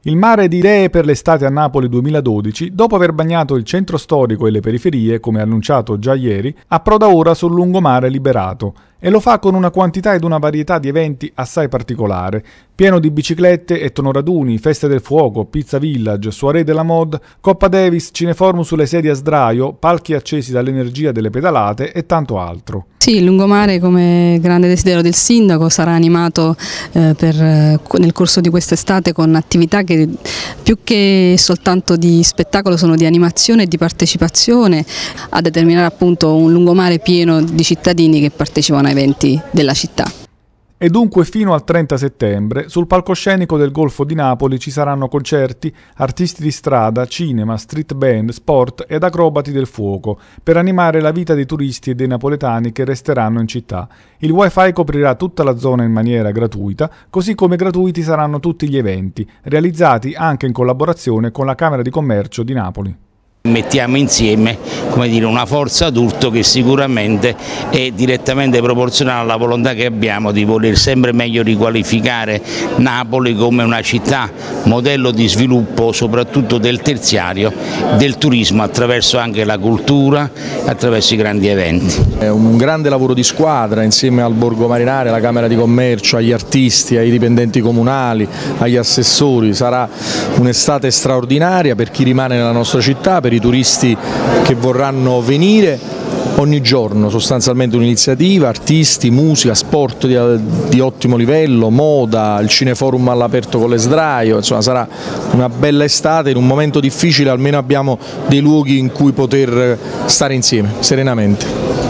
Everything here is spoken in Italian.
Il mare di idee per l'estate a Napoli 2012, dopo aver bagnato il centro storico e le periferie, come annunciato già ieri, approda ora sul lungomare liberato e lo fa con una quantità ed una varietà di eventi assai particolare, pieno di biciclette e tonoraduni, feste del fuoco, pizza village, soirée della mod, Coppa Davis, cineforum sulle sedie a sdraio, palchi accesi dall'energia delle pedalate e tanto altro. Sì, il lungomare, come grande desiderio del sindaco, sarà animato nel corso di quest'estate con attività che più che soltanto di spettacolo sono di animazione e di partecipazione, a determinare appunto un lungomare pieno di cittadini che partecipano a eventi della città. E dunque fino al 30 settembre sul palcoscenico del Golfo di Napoli ci saranno concerti, artisti di strada, cinema, street band, sport ed acrobati del fuoco per animare la vita dei turisti e dei napoletani che resteranno in città. Il wifi coprirà tutta la zona in maniera gratuita, così come gratuiti saranno tutti gli eventi, realizzati anche in collaborazione con la Camera di Commercio di Napoli. Mettiamo insieme, come dire, una forza d'urto che sicuramente è direttamente proporzionale alla volontà che abbiamo di voler sempre meglio riqualificare Napoli come una città modello di sviluppo soprattutto del terziario, del turismo attraverso anche la cultura, attraverso i grandi eventi. È un grande lavoro di squadra insieme al Borgo Marinare, alla Camera di Commercio, agli artisti, ai dipendenti comunali, agli assessori. Sarà un'estate straordinaria per chi rimane nella nostra città, per i turisti che vorranno venire. Ogni giorno sostanzialmente un'iniziativa, artisti, musica, sport di ottimo livello, moda, il cineforum all'aperto con le sdraio, insomma sarà una bella estate, in un momento difficile almeno abbiamo dei luoghi in cui poter stare insieme serenamente.